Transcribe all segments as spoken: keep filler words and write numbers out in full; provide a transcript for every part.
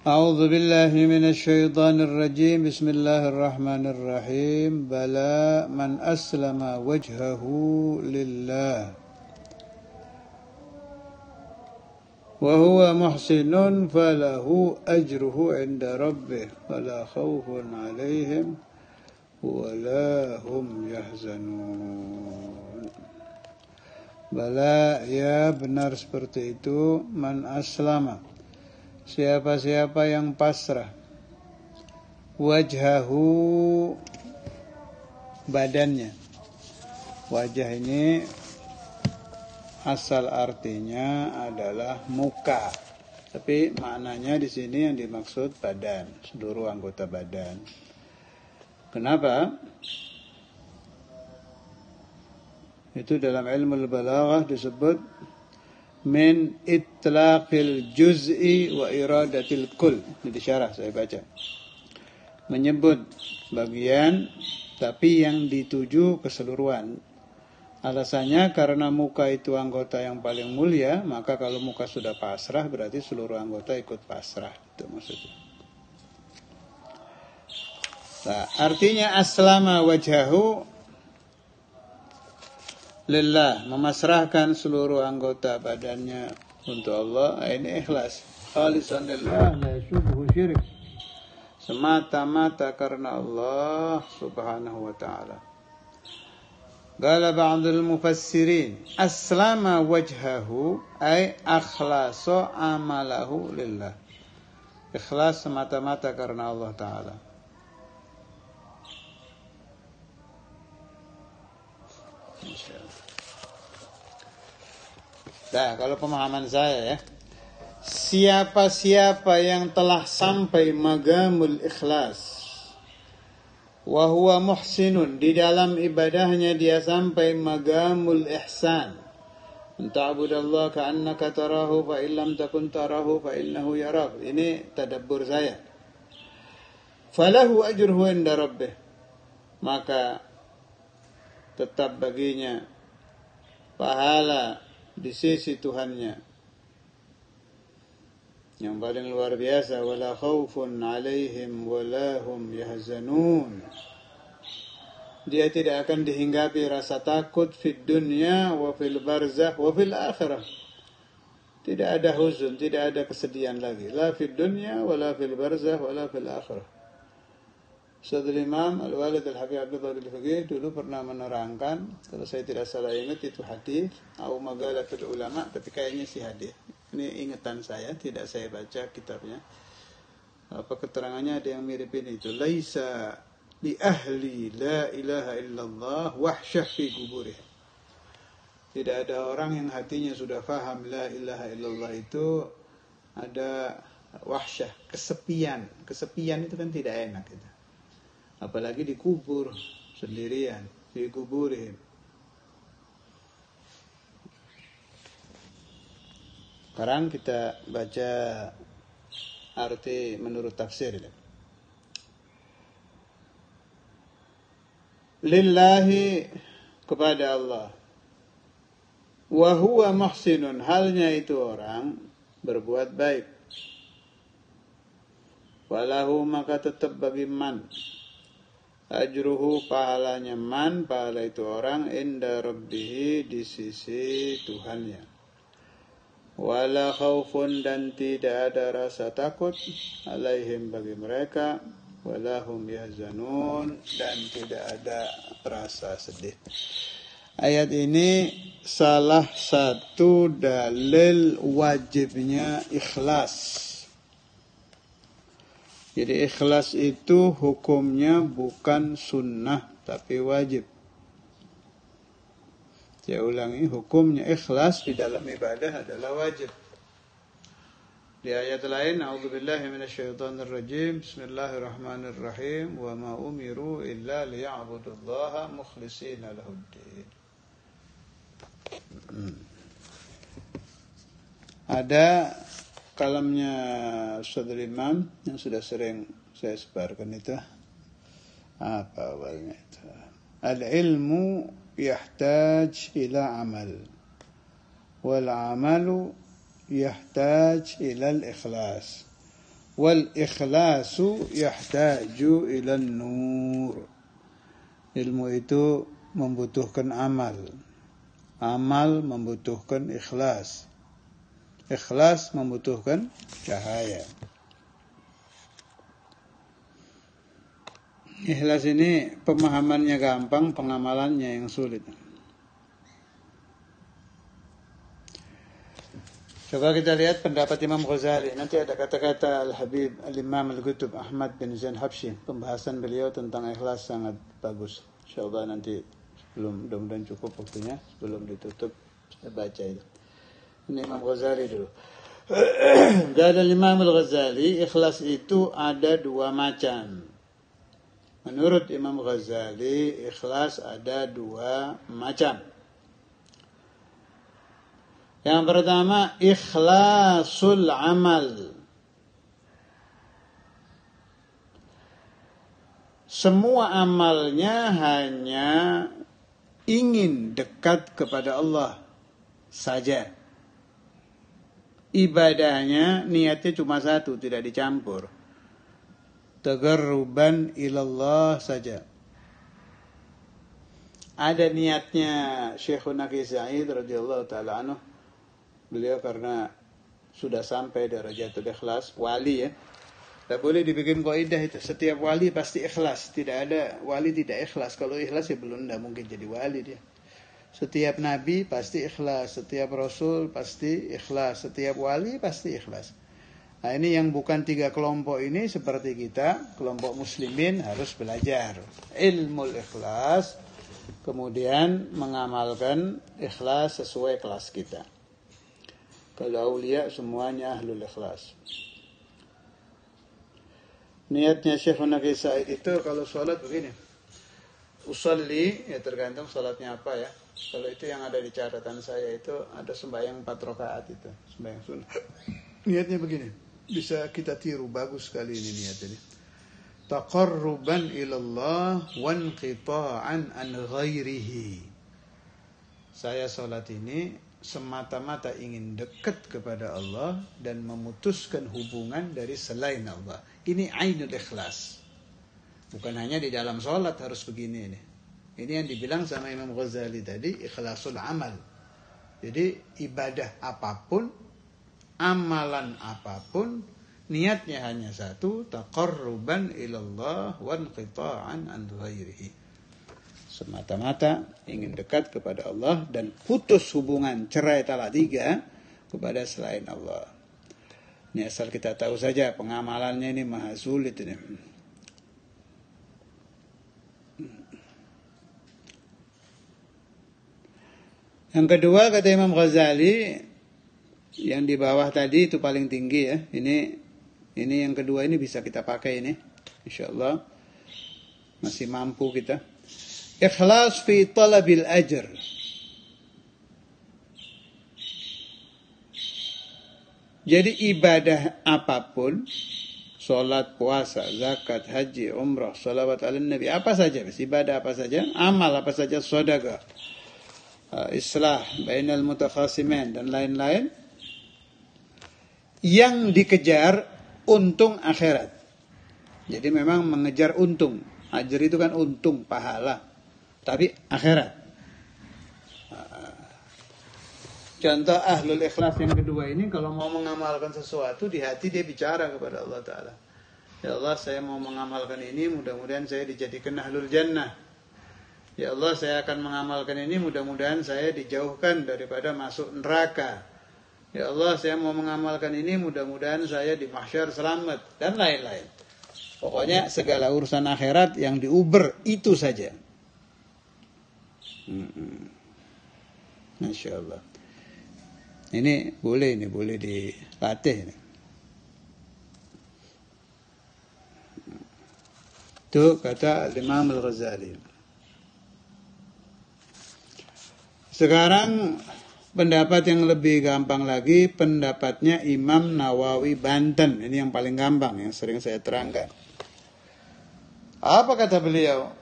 أعوذ بالله من الشيطان الرجيم بسم الله الرحمن الرحيم بلى من أسلم وجهه لله وهو محسن فله أجره عند ربه ولا خوف عليهم ولا هم يحزنون. Bala, ya benar seperti itu. Man aslama, siapa-siapa yang pasrah, wajhahu, badannya. Wajah ini asal artinya adalah muka, tapi maknanya di sini yang dimaksud badan, seluruh anggota badan. Kenapa? Itu dalam ilmu al-balaghah disebut min itlaqil juz'i wa iradatil kull. Di syarah saya baca. Menyebut bagian tapi yang dituju keseluruhan. Alasannya karena muka itu anggota yang paling mulia, maka kalau muka sudah pasrah berarti seluruh anggota ikut pasrah. Itu maksudnya. Nah, artinya aslama wajhahu lillah, memasrahkan seluruh anggota badannya untuk Allah. Ini ikhlas, khalisan lillah, la syubhu syirik, semata-mata karena Allah subhanahu wa ta'ala. Qala ba'dul mufassirin aslama wajhahu ay akhlasa amalahu lillah, ikhlas semata-mata karena Allah ta'ala. Nah, kalau pemahaman saya ya, siapa-siapa yang telah sampai magamul ikhlas, wa huwa muhsinun, di dalam ibadahnya dia sampai magamul ihsan, ta'budallaha ka'annaka tarahu fa illam takun tarahu fa innahu yarak. Ini tadabbur saya. Falahu ajruhu inda rabbih, maka tetap baginya pahala di sisi Tuhannya yang paling luar biasa. Wala khaufun alaihim wala hum yahzanun, dia tidak akan dihinggapi rasa takut fid dunya wa fil barzakh wa fil akhirah. Tidak ada huzun, tidak ada kesedihan lagi, la fid dunya wala fil barzakh wala fil akhirah. Ustadzul Imam Al-Walid Al-Habib Abdullah Al-Faqih dulu pernah menerangkan, kalau saya tidak salah ingat itu hadis atau magalatul ulama, tapi kayaknya sih hadis. Ini ingatan saya, tidak saya baca kitabnya. Apa keterangannya ada yang mirip ini itu. Laisa li ahli la ilaha illallah wahsyah fi kuburih. Tidak ada orang yang hatinya sudah faham la ilaha illallah itu ada wahsyah, kesepian. Kesepian itu kan tidak enak gitu. Apalagi dikubur sendirian, di kuburihim. Sekarang kita baca arti menurut tafsir. Lillahi, kepada Allah. Wa huwa muhsinun, halnya itu orang berbuat baik. Walahu, maka tetap bagi man, ajruhu, pahalanya man, pahala itu orang, inda rabbihi, di sisi Tuhannya. Wala khaufun, dan tidak ada rasa takut, alaihim, bagi mereka, wala hum yahzanun, dan tidak ada rasa sedih. Ayat ini salah satu dalil wajibnya ikhlas. Jadi ikhlas itu hukumnya bukan sunnah tapi wajib. Saya ulangi, hukumnya ikhlas di dalam ibadah adalah wajib. Di ayat lain, a'udzubillahi minasyaitonir rajim, bismillahirrahmanirrahim, wa ma umiru illa liya'budullaha mukhlishina lahuddin. Hmm. Ada kalamnya Ustadzul Imam yang sudah sering saya sebarkan itu. Apa awalnya itu? Al-ilmu yahtaj ila amal, wal amalu yahtaj ila al-ikhlas, wal ikhlasu yahtaju ilan nur. Ilmu itu membutuhkan amal. Amal membutuhkan ikhlas. Ikhlas membutuhkan cahaya. Ikhlas ini pemahamannya gampang, pengamalannya yang sulit. Coba kita lihat pendapat Imam Ghazali. Nanti ada kata-kata Al-Habib Al-Imam Al-Qutub Ahmad bin Zain Habsyi. Pembahasan beliau tentang ikhlas sangat bagus. InsyaAllah nanti sebelum mudah-mudahan cukup waktunya, sebelum ditutup saya baca itu. Ini Imam Ghazali dulu. Kata Imam Al-Ghazali, ikhlas itu ada dua macam. Menurut Imam Ghazali, ikhlas ada dua macam. Yang pertama, ikhlasul amal. Semua amalnya hanya ingin dekat kepada Allah saja. Ibadahnya, niatnya cuma satu, tidak dicampur. Tagarruban ilallah saja. Ada niatnya Syekhuna Qi Sa'id radhiyallahu ta'ala anhu. Beliau karena sudah sampai darajatul ikhlas, wali ya. Tak boleh dibikin kaidah itu. Setiap wali pasti ikhlas. Tidak ada wali tidak ikhlas. Kalau ikhlas ya belum tidak mungkin jadi wali dia. Setiap nabi pasti ikhlas. Setiap rasul pasti ikhlas. Setiap wali pasti ikhlas. Nah ini yang bukan tiga kelompok ini seperti kita, kelompok muslimin harus belajar ilmu ikhlas. Kemudian mengamalkan ikhlas sesuai kelas kita. Kalau aulia semuanya ahlul ikhlas. Niatnya Syekhuna Qi Sa'id itu kalau sholat begini. Usolli, ya tergantung sholatnya apa ya. Kalau itu yang ada di catatan saya itu ada sembahyang empat rakaat itu. Sembahyang sunnah. Niatnya begini. Bisa kita tiru, bagus sekali ini niatnya. Taqarruban ilallah wanqita'an an ghairihi. Saya sholat ini semata-mata ingin dekat kepada Allah dan memutuskan hubungan dari selain Allah. Ini ainul ikhlas. Bukan hanya di dalam sholat harus begini ini. Ini yang dibilang sama Imam Ghazali tadi, ikhlasul amal. Jadi ibadah apapun, amalan apapun, niatnya hanya satu, taqarruban ilallah wanqita'an an ghairihi. Semata-mata ingin dekat kepada Allah dan putus hubungan cerai talak tiga kepada selain Allah. Ini asal kita tahu saja pengamalannya ini maha sulit ini. Yang kedua kata Imam Ghazali, yang di bawah tadi itu paling tinggi ya. Ini ini yang kedua ini bisa kita pakai ini. Insyaallah masih mampu kita. Ikhlas fi talabil ajr. Jadi ibadah apapun, salat, puasa, zakat, haji, umrah, salawat ala nabi, apa saja, ibadah apa saja, amal apa saja, sedekah, islah bainal mutakhasimin dan lain-lain, yang dikejar untung akhirat. Jadi memang mengejar untung. Ajr itu kan untung, pahala. Tapi akhirat. Contoh ahlul ikhlas yang kedua ini kalau mau mengamalkan sesuatu di hati dia bicara kepada Allah Ta'ala. Ya Allah saya mau mengamalkan ini, mudah-mudahan saya dijadikan ahlul jannah. Ya Allah saya akan mengamalkan ini, mudah-mudahan saya dijauhkan daripada masuk neraka. Ya Allah saya mau mengamalkan ini, mudah-mudahan saya di mahsyar selamat. Dan lain-lain. Pokoknya segala urusan akhirat yang diuber itu saja. Hmm. Masya Allah. Ini boleh, ini boleh dilatih. Ini. Itu kata Imam Al-Ghazali. Sekarang pendapat yang lebih gampang lagi, pendapatnya Imam Nawawi Banten. Ini yang paling gampang, yang sering saya terangkan. Apa kata beliau?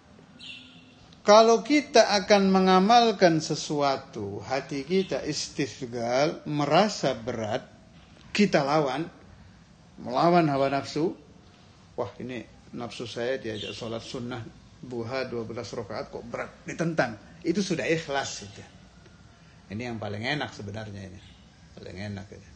Kalau kita akan mengamalkan sesuatu, hati kita istifgal, merasa berat, kita lawan. melawan hawa nafsu. Wah, ini nafsu saya diajak sholat sunnah duha dua belas rakaat kok berat, ditentang. Itu sudah ikhlas itu. Ini yang paling enak sebenarnya ini. Paling enak ini.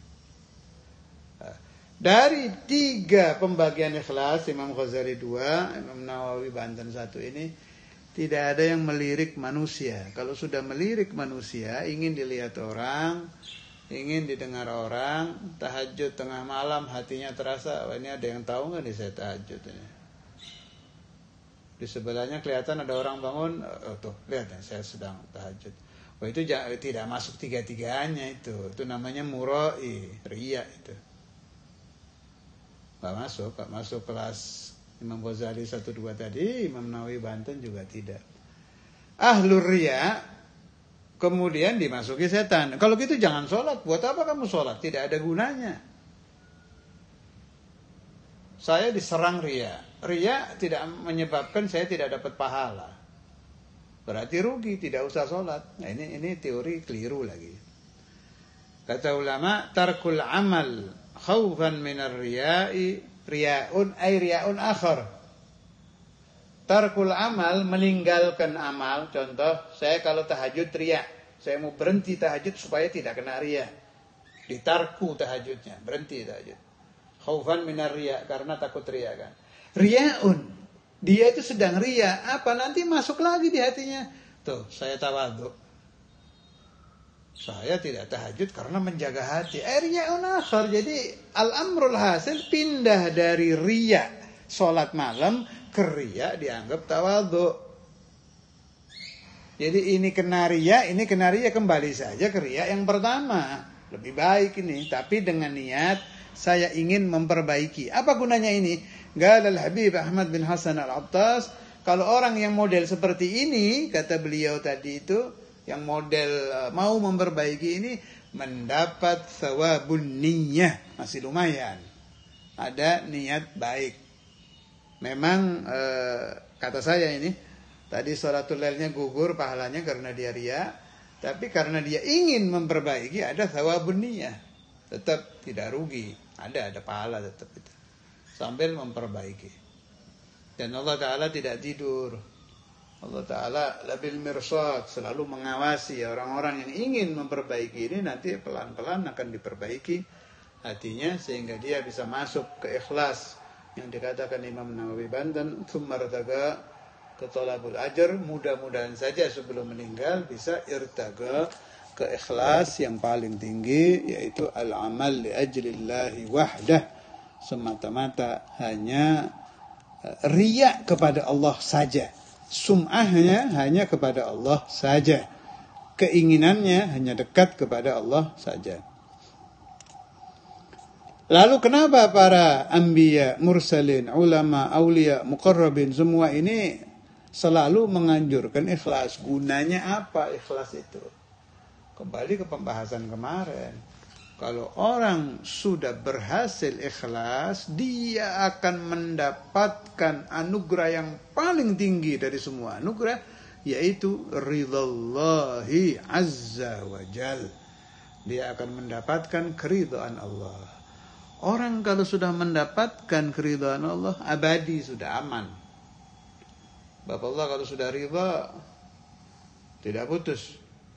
Dari tiga pembagian ikhlas, Imam Ghazali dua, Imam Nawawi Banten satu ini, tidak ada yang melirik manusia. Kalau sudah melirik manusia, ingin dilihat orang, ingin didengar orang, tahajud tengah malam, hatinya terasa, wah ini ada yang tahu nggak nih saya tahajud ini. Di sebelahnya kelihatan ada orang bangun, oh tuh lihat ya, saya sedang tahajud. Wah itu tidak masuk tiga-tiganya itu, itu namanya murai, riya itu. Gak masuk, gak masuk kelas Imam Ghazali satu dua tadi, Imam Nawawi Banten juga tidak. Ahlur riya kemudian dimasuki setan. Kalau gitu jangan sholat. Buat apa kamu sholat? Tidak ada gunanya. Saya diserang riya. Riya tidak menyebabkan saya tidak dapat pahala. Berarti rugi, tidak usah sholat. Nah ini ini teori keliru lagi. Kata ulama, tarkul amal khaufan minar riya'i riya'un ay riya'un akhar. Tarkul amal, meninggalkan amal. Contoh, saya kalau tahajud riya, saya mau berhenti tahajud supaya tidak kena riya. Ditarku tahajudnya, berhenti tahajud. Khaufan minar riya, karena takut riya kan. Riya'un, dia itu sedang riya, apa nanti masuk lagi di hatinya. Tuh, saya tawadhu. Saya tidak tahajud karena menjaga hati. Eh, riya'un akhar. Jadi al-amrul hasil pindah dari riya salat malam ke riya dianggap tawadhu. Jadi ini kena riya, ini kena riya, kembali saja ke riya yang pertama. Lebih baik ini, tapi dengan niat saya ingin memperbaiki. Apa gunanya ini? Galal Habib Ahmad bin Hasan Al-Attas, kalau orang yang model seperti ini, kata beliau tadi itu, yang model mau memperbaiki ini, mendapat thawabun niyah, masih lumayan. Ada niat baik. Memang eh, kata saya ini, tadi sholatul lailnya gugur pahalanya karena dia riya, tapi karena dia ingin memperbaiki ada thawabun niyah. Tetap tidak rugi, ada ada pahala tetap itu. Sambil memperbaiki. Dan Allah Ta'ala tidak tidur. Allah Ta'ala labil mirsad, selalu mengawasi orang-orang yang ingin memperbaiki ini, nanti pelan-pelan akan diperbaiki hatinya sehingga dia bisa masuk ke ikhlas yang dikatakan Imam Nawawi Banten, tsumma irtaga ke thalabul ajr, mudah-mudahan saja sebelum meninggal bisa irtaga ke ikhlas yang paling tinggi, yaitu al-amal li ajlillahi wahdah, semata-mata hanya riya kepada Allah saja. Sum'ahnya hanya kepada Allah saja. Keinginannya hanya dekat kepada Allah saja. Lalu kenapa para anbiya, mursalin, ulama, aulia, muqarrabin, semua ini selalu menganjurkan ikhlas? Gunanya apa ikhlas itu? Kembali ke pembahasan kemarin. Kalau orang sudah berhasil ikhlas, dia akan mendapatkan anugerah yang paling tinggi dari semua anugerah, yaitu ridhallahi azza wa jal. Dia akan mendapatkan keridhaan Allah. Orang kalau sudah mendapatkan keridhaan Allah, abadi, sudah aman. Bapak Allah kalau sudah ridha, tidak putus.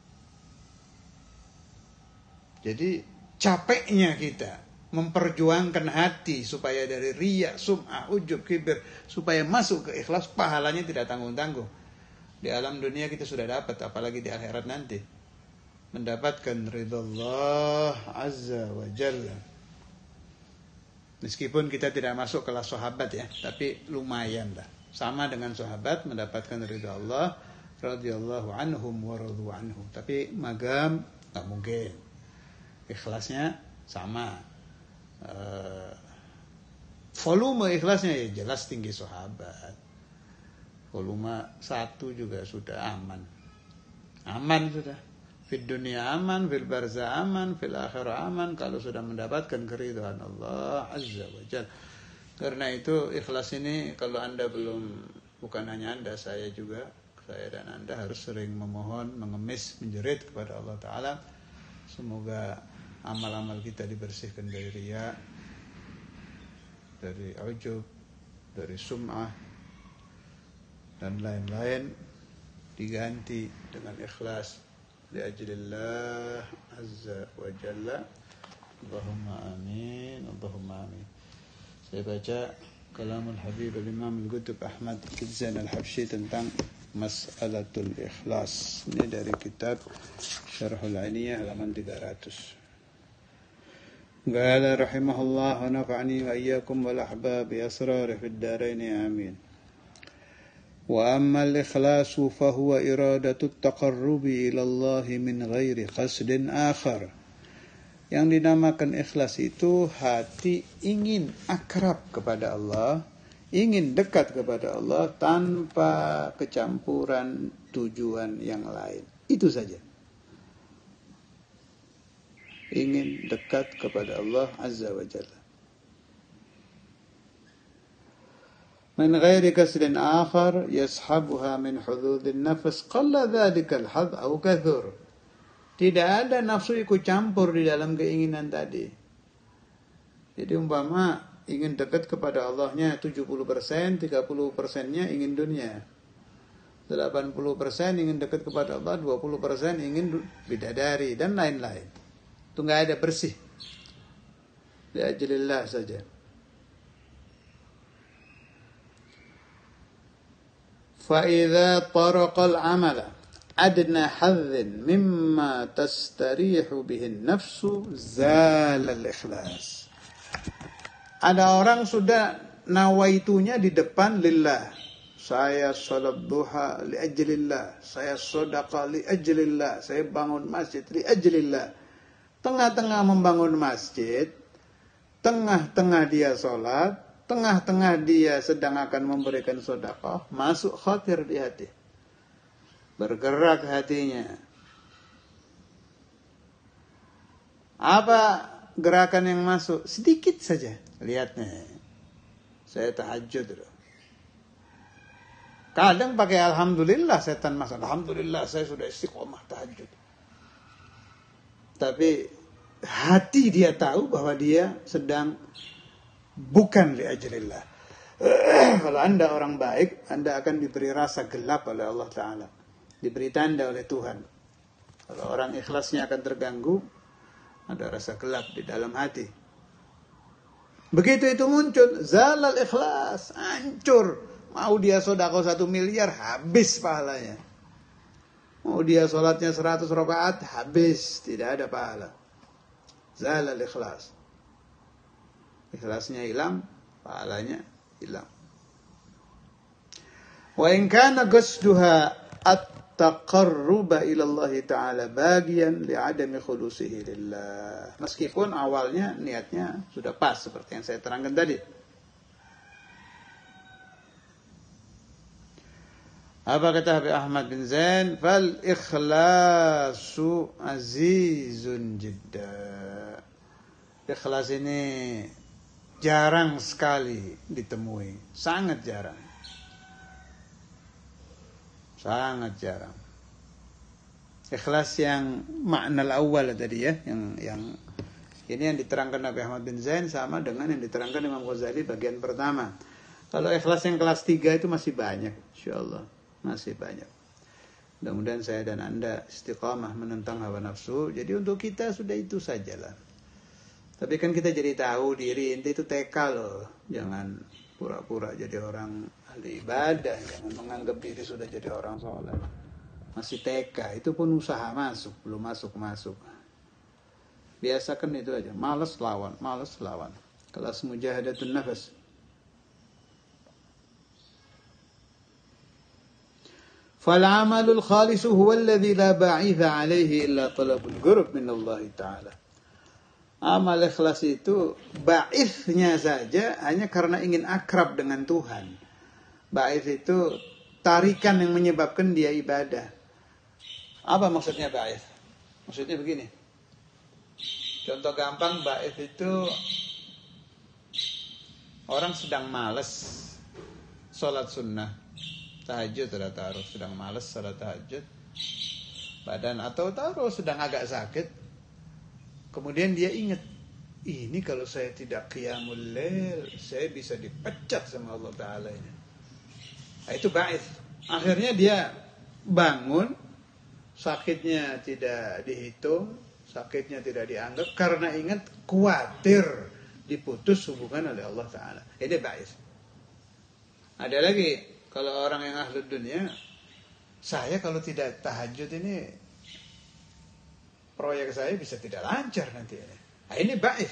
Jadi capeknya kita memperjuangkan hati supaya dari riya, sum'ah, ujub, kibir, supaya masuk ke ikhlas, pahalanya tidak tanggung-tanggung. Di alam dunia kita sudah dapat, apalagi di akhirat nanti. Mendapatkan ridha Allah azza wa jalla. Meskipun kita tidak masuk kelas sahabat ya, tapi lumayan lah. Sama dengan sahabat mendapatkan ridha Allah radhiyallahu anhum wa radu anhu. Tapi magam tak mungkin. Ikhlasnya sama. Uh, volume ikhlasnya ya jelas tinggi sahabat. Volume satu juga sudah aman. Aman sudah. Fid dunia aman, fil barza aman, fil akhirah aman, kalau sudah mendapatkan keridhaan Allah azza wa jalla. Karena itu ikhlas ini kalau Anda belum, bukan hanya Anda, saya juga, saya dan Anda harus sering memohon, mengemis, menjerit kepada Allah Ta'ala. Semoga amal-amal kita dibersihkan dari riya, dari ujub, dari sum'ah, dan lain-lain diganti dengan ikhlas li'ajlillah azza wa jalla. Allahumma amin, Allahumma amin. Saya baca kalamul Habib al-Imam al-Qutb Ahmad bin Zain al-Habsyi tentang Mas'alatul Ikhlas. Ini dari kitab Syarhul 'Ainiyah halaman tiga ratus. Qala rahimahullah wa nafa'ani wa iyyakum wal ahbab bi asrarih fid darain amin. Wa amma al-ikhlasu fa huwa iradatu at-taqarrubi ila Allah min ghairi qasdin akhar. Yang dinamakan ikhlas itu hati ingin akrab kepada Allah, ingin dekat kepada Allah tanpa kecampuran tujuan yang lain. Itu saja. Ingin dekat kepada Allah Azza wa Jalla. Min ghairi kasrin akhar yashabuha min hududin nafs qalla dhalika al-hadh aw kathur. Tidak ada nafsu ikut campur di dalam keinginan tadi. Jadi umpama ingin dekat kepada Allahnya tujuh puluh persen, tiga puluh persennya ingin dunia. delapan puluh persen ingin dekat kepada Allah, dua puluh persen ingin bidadari, dan lain-lain. Itu nggak ada bersih. Li'ajlillah saja. فَإِذَا طَرَقَ الْعَمَلَ أَدْنَى حَظٍ مِمَّا تَسْتَرِيحُ بِهِ النَّفْسُ زَالَ الْإِخْلَاصِ. Ada orang sudah nawaitunya di depan lillah. Saya salat duha li ajlillah, saya sedekah li ajlillah, saya bangun masjid li ajlillah. Tengah-tengah membangun masjid, tengah-tengah dia salat, tengah-tengah dia sedang akan memberikan sedekah, masuk khatir di hati. Bergerak hatinya. Apa gerakan yang masuk? Sedikit saja. Lihat nih. Saya tahajud loh. Kadang pakai alhamdulillah setan masuk. Alhamdulillah saya sudah istiqomah tahajud. Tapi hati dia tahu bahwa dia sedang bukan li'ajlillah. Kalau Anda orang baik, Anda akan diberi rasa gelap oleh Allah Ta'ala. Diberi tanda oleh Tuhan. Kalau orang ikhlasnya akan terganggu, ada rasa gelap di dalam hati. Begitu itu muncul, zalal ikhlas, hancur. Mau dia sedekah satu miliar, habis pahalanya. Mau dia sholatnya seratus rakaat, habis, tidak ada pahala. Zalal ikhlas. Ikhlasnya hilang, pahalanya hilang. Wa in kana qasduha at-taqarruba ila Allah Ta'ala bagian li'adami khulusihi lillah. Meskipun awalnya niatnya sudah pas seperti yang saya terangkan tadi. Apa kata Habib Ahmad bin Zain? Fal ikhlasu azizun jidda. Ikhlas ini jarang sekali ditemui, sangat jarang. Sangat jarang. Ikhlas yang makna awal tadi ya, yang yang ini yang diterangkan Nabi Ahmad bin Zain sama dengan yang diterangkan Imam Ghazali bagian pertama. Kalau ikhlas yang kelas tiga itu masih banyak, insyaallah masih banyak. Mudah-mudahan saya dan Anda istiqamah menentang hawa nafsu. Jadi untuk kita sudah itu sajalah. Tapi kan kita jadi tahu diri ente itu T K loh. Jangan pura-pura jadi orang ahli ibadah, jangan menganggap diri sudah jadi orang soleh. Masih T K, itu pun usaha masuk, belum masuk-masuk. Biasakan itu aja, malas lawan, malas lawan. Kelas mujahadatun nafas. Fal-amalul khalisu huwa alladhi la ba'itha alaihi illa talabul qurb min Allah Ta'ala. Amal ikhlas itu ba'ithnya saja hanya karena ingin akrab dengan Tuhan. Ba'ith itu tarikan yang menyebabkan dia ibadah. Apa maksudnya ba'ith? Maksudnya begini. Contoh gampang, ba'ith itu orang sedang malas sholat sunnah. Tahajud sudah taruh, sedang malas salat tahajud. Badan atau taruh sedang agak sakit. Kemudian dia ingat, ini kalau saya tidak qiyamul lail, saya bisa dipecat sama Allah Ta'ala ini. Nah, itu ba'ith. Akhirnya dia bangun, sakitnya tidak dihitung, sakitnya tidak dianggap, karena ingat khawatir diputus hubungan oleh Allah Ta'ala. Ini ba'ith. Ada lagi, kalau orang yang ahli dunia, saya kalau tidak tahajud ini, proyek saya bisa tidak lancar nanti ini. Nah, ini ba'ith.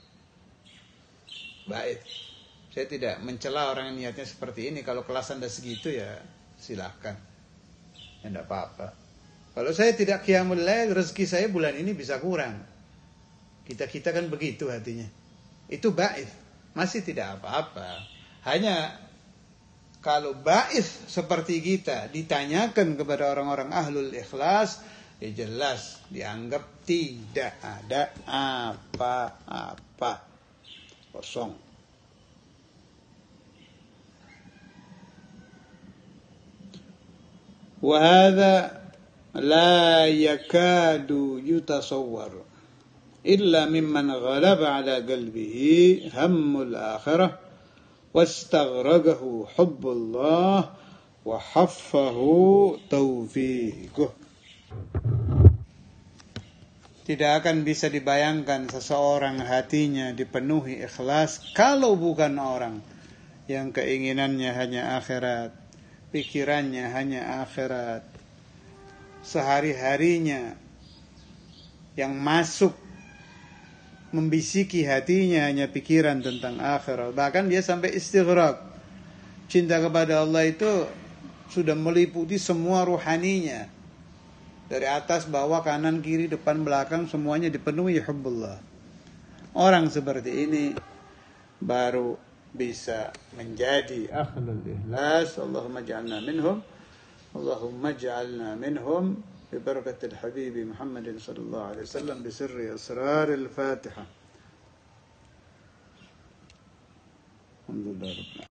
Ba'ith. Saya tidak mencela orang yang niatnya seperti ini. Kalau kelas Anda segitu ya silahkan. Ya enggak apa-apa. Kalau saya tidak qiyamul lail, rezeki saya bulan ini bisa kurang. Kita-kita kan begitu hatinya. Itu ba'ith. Masih tidak apa-apa. Hanya kalau ba'ith seperti kita ditanyakan kepada orang-orang ahlul ikhlas, ya jelas dianggap tidak ada apa-apa, kosong. Wa hadza la yakadu yutasawwar illa mimman ghalaba ala qalbihi hammul akhirah wastaghraqahu hubbullah wa haffahu taufiquh. Tidak akan bisa dibayangkan seseorang hatinya dipenuhi ikhlas kalau bukan orang yang keinginannya hanya akhirat, pikirannya hanya akhirat, sehari-harinya yang masuk membisiki hatinya hanya pikiran tentang akhirat. Bahkan dia sampai istighraq. Cinta kepada Allah itu sudah meliputi semua ruhaninya. Dari atas, bawah, kanan, kiri, depan, belakang, semuanya dipenuhi hubbullah. Orang seperti ini baru bisa menjadi ahlul ikhlas. Allahumma ja'alna minhum. Allahumma ja'alna minhum. Bibarakatil habibi Muhammadin sallallahu alaihi wasallam. Bisirri asraril Fatiha. Alhamdulillah.